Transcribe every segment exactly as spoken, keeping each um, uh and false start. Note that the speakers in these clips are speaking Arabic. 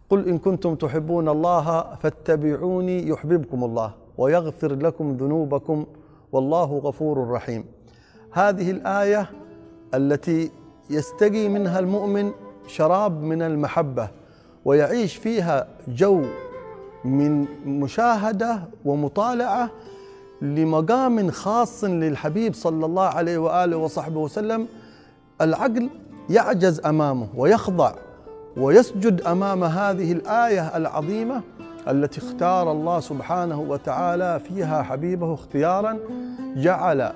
قل إن كنتم تحبون الله فاتبعوني يحببكم الله ويغفر لكم ذنوبكم والله غفور رحيم. هذه الآية التي يستقي منها المؤمن شراب من المحبة ويعيش فيها جو من مشاهدة ومطالعة لمقام خاص للحبيب صلى الله عليه وآله وصحبه وسلم، العقل يعجز أمامه ويخضع ويسجد أمام هذه الآية العظيمة التي اختار الله سبحانه وتعالى فيها حبيبه اختيارا جعل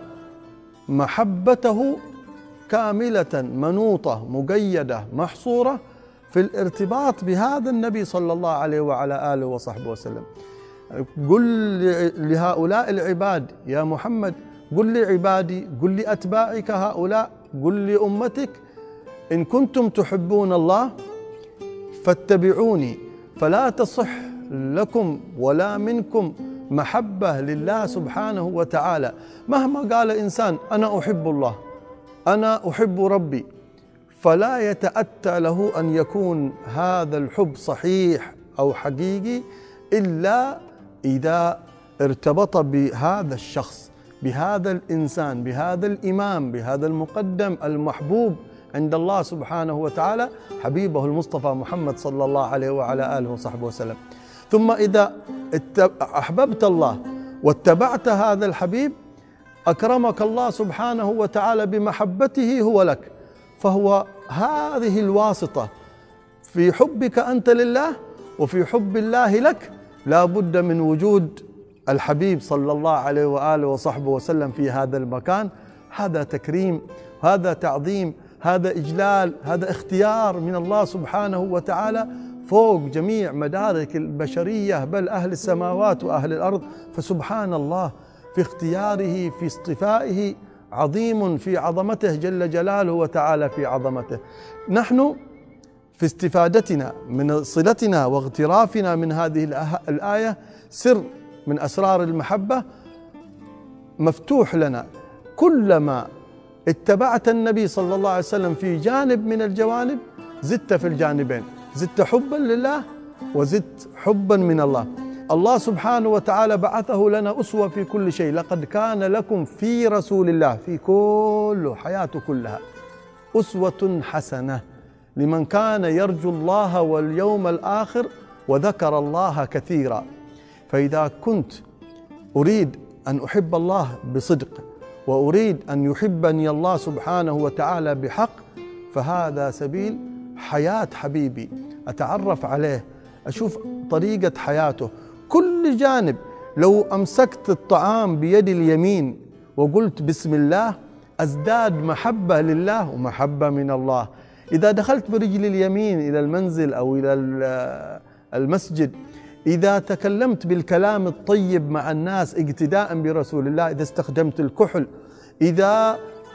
محبته كاملة منوطة مقيدة محصورة في الارتباط بهذا النبي صلى الله عليه وعلى آله وصحبه وسلم. قل لهؤلاء العباد يا محمد، قل لعبادي، قل لأتباعك هؤلاء، قل لأمتك إن كنتم تحبون الله فاتبعوني. فلا تصح لكم ولا منكم محبة لله سبحانه وتعالى مهما قال إنسان أنا أحب الله، أنا أحب ربي، فلا يتأتى له أن يكون هذا الحب صحيح أو حقيقي إلا إذا ارتبط بهذا الشخص، بهذا الإنسان، بهذا الإمام، بهذا المقدم المحبوب عند الله سبحانه وتعالى حبيبه المصطفى محمد صلى الله عليه وعلى آله وصحبه وسلم. ثم إذا أحببت الله واتبعت هذا الحبيب أكرمك الله سبحانه وتعالى بمحبته هو لك، فهو هذه الواسطة في حبك أنت لله وفي حب الله لك. لا بد من وجود الحبيب صلى الله عليه وآله وصحبه وسلم في هذا المكان. هذا تكريم، هذا تعظيم، هذا إجلال، هذا اختيار من الله سبحانه وتعالى فوق جميع مدارك البشرية بل أهل السماوات وأهل الأرض. فسبحان الله في اختياره في اصطفائه عظيم في عظمته جل جلاله وتعالى في عظمته. نحن في استفادتنا من صلتنا واغترافنا من هذه الآية سر من أسرار المحبة مفتوح لنا. كلما اتبعت النبي صلى الله عليه وسلم في جانب من الجوانب زدت في الجانبين، زدت حبا لله وزدت حبا من الله. الله سبحانه وتعالى بعثه لنا أسوة في كل شيء. لقد كان لكم في رسول الله في كل حياته كلها أسوة حسنة لمن كان يرجو الله واليوم الآخر وذكر الله كثيرا. فإذا كنت أريد أن أحب الله بصدق وأريد أن يحبني الله سبحانه وتعالى بحق فهذا سبيل حياة حبيبي، أتعرف عليه، أشوف طريقة حياته كل جانب. لو أمسكت الطعام بيد اليمين وقلت بسم الله أزداد محبة لله ومحبة من الله. إذا دخلت برجل اليمين إلى المنزل أو إلى المسجد، إذا تكلمت بالكلام الطيب مع الناس اقتداء برسول الله، إذا استخدمت الكحل، إذا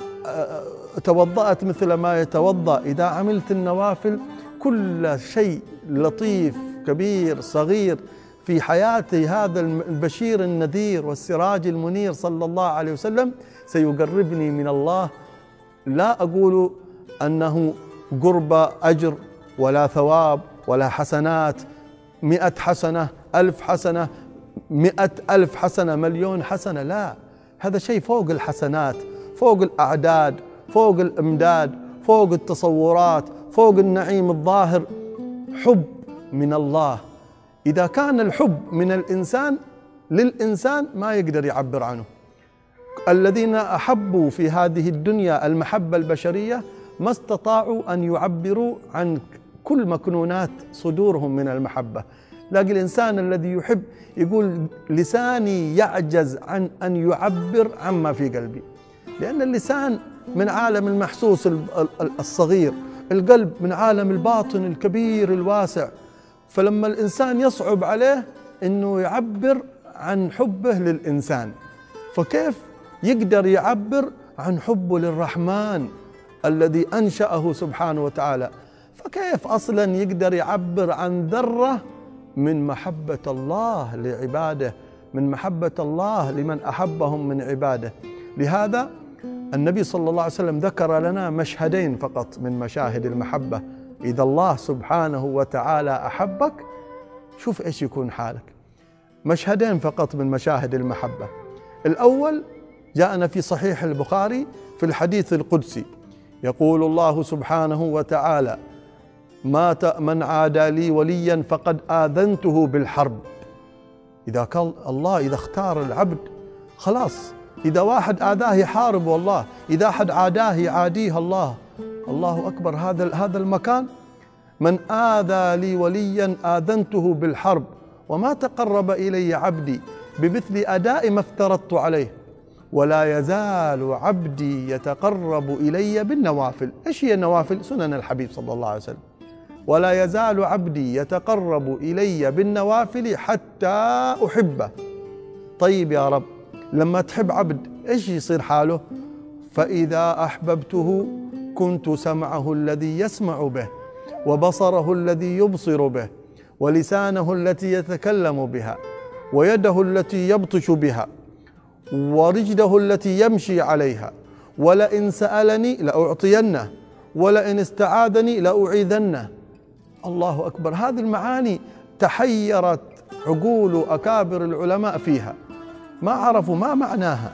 توضأت مثل ما يتوضأ، إذا عملت النوافل، كل شيء لطيف كبير صغير في حياة هذا البشير النذير والسراج المنير صلى الله عليه وسلم سيقربني من الله. لا أقول أنه قرب أجر ولا ثواب ولا حسنات، مئة حسنة، ألف حسنة، مئة ألف حسنة، مليون حسنة، لا، هذا شيء فوق الحسنات، فوق الأعداد، فوق الإمداد، فوق التصورات، فوق النعيم الظاهر. حب من الله. إذا كان الحب من الإنسان للإنسان ما يقدر يعبر عنه. الذين أحبوا في هذه الدنيا المحبة البشرية ما استطاعوا أن يعبروا عن كل مكنونات صدورهم من المحبة. لكن الإنسان الذي يحب يقول لساني يعجز عن أن يعبر عما في قلبي، لأن اللسان من عالم المحسوس الصغير، القلب من عالم الباطن الكبير الواسع. فلما الإنسان يصعب عليه أنه يعبر عن حبه للإنسان، فكيف يقدر يعبر عن حبه للرحمن الذي أنشأه سبحانه وتعالى؟ فكيف أصلا يقدر يعبر عن ذرة من محبة الله لعباده، من محبة الله لمن أحبهم من عباده؟ لهذا النبي صلى الله عليه وسلم ذكر لنا مشهدين فقط من مشاهد المحبة إذا الله سبحانه وتعالى أحبك شوف إيش يكون حالك. مشهدين فقط من مشاهد المحبة. الأول جاءنا في صحيح البخاري في الحديث القدسي، يقول الله سبحانه وتعالى: ما من عادى لي وليا فقد آذنته بالحرب. إذا قال الله إذا اختار العبد خلاص، إذا واحد آذاه يحارب والله، إذا أحد عاداه يعاديه الله. الله أكبر، هذا هذا المكان. من آذى لي وليا آذنته بالحرب وما تقرب إلي عبدي بمثل أداء ما افترضت عليه ولا يزال عبدي يتقرب إلي بالنوافل. إيش هي النوافل؟ سنن الحبيب صلى الله عليه وسلم. ولا يزال عبدي يتقرب إلي بالنوافل حتى أحبه. طيب يا رب، لما تحب عبد إيش يصير حاله؟ فإذا أحببته كنت سمعه الذي يسمع به، وبصره الذي يبصر به، ولسانه التي يتكلم بها، ويده التي يبطش بها، ورجله التي يمشي عليها. ولئن سألني لأعطينه، ولئن استعاذني لأعيذنه. الله أكبر. هذه المعاني تحيرت عقول أكابر العلماء فيها، ما عرفوا ما معناها.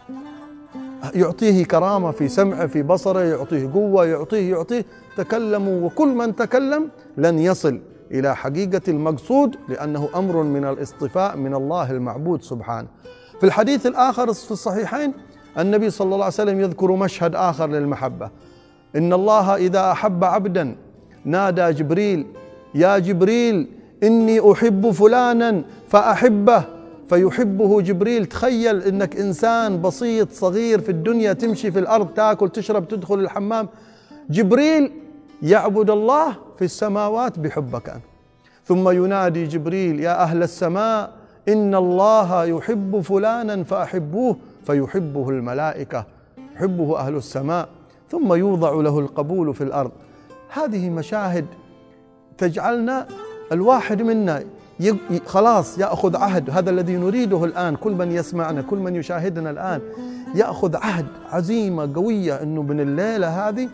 يعطيه كرامة في سمعه في بصره، يعطيه قوة، يعطيه يعطيه تكلموا، وكل من تكلم لن يصل إلى حقيقة المقصود، لأنه أمر من الاصطفاء من الله المعبود سبحانه. في الحديث الآخر في الصحيحين النبي صلى الله عليه وسلم يذكر مشهد آخر للمحبة: إن الله إذا أحب عبدا نادى جبريل: يا جبريل إني أحب فلانا فأحبه، فيحبه جبريل. تخيل إنك إنسان بسيط صغير في الدنيا، تمشي في الأرض، تأكل تشرب تدخل الحمام، جبريل يعبد الله في السماوات بحبك أنت. ثم ينادي جبريل: يا أهل السماء إن الله يحب فلانا فأحبوه، فيحبه الملائكة، يحبه أهل السماء، ثم يوضع له القبول في الأرض. هذه مشاهد تجعلنا الواحد منا خلاص يأخذ عهد. هذا الذي نريده الآن، كل من يسمعنا، كل من يشاهدنا الآن يأخذ عهد، عزيمة قوية، أنه من الليلة هذه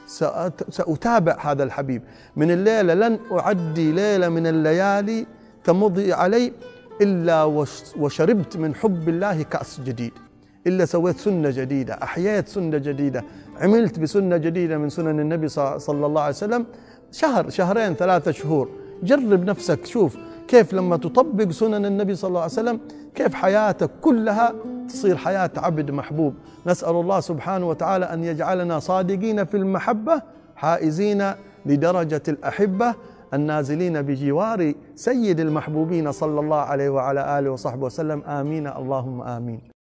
سأتابع هذا الحبيب. من الليلة لن أعدي ليلة من الليالي تمضي علي إلا وشربت من حب الله كأس جديد، إلا سويت سنة جديدة، أحييت سنة جديدة، عملت بسنة جديدة من سنن النبي صلى الله عليه وسلم. شهر شهرين ثلاثة شهور، جرب نفسك، شوف كيف لما تطبق سنن النبي صلى الله عليه وسلم كيف حياتك كلها تصير حياة عبد محبوب. نسأل الله سبحانه وتعالى أن يجعلنا صادقين في المحبة، حائزين لدرجة الأحبة، النازلين بجوار سيد المحبوبين صلى الله عليه وعلى آله وصحبه وسلم. آمين اللهم آمين.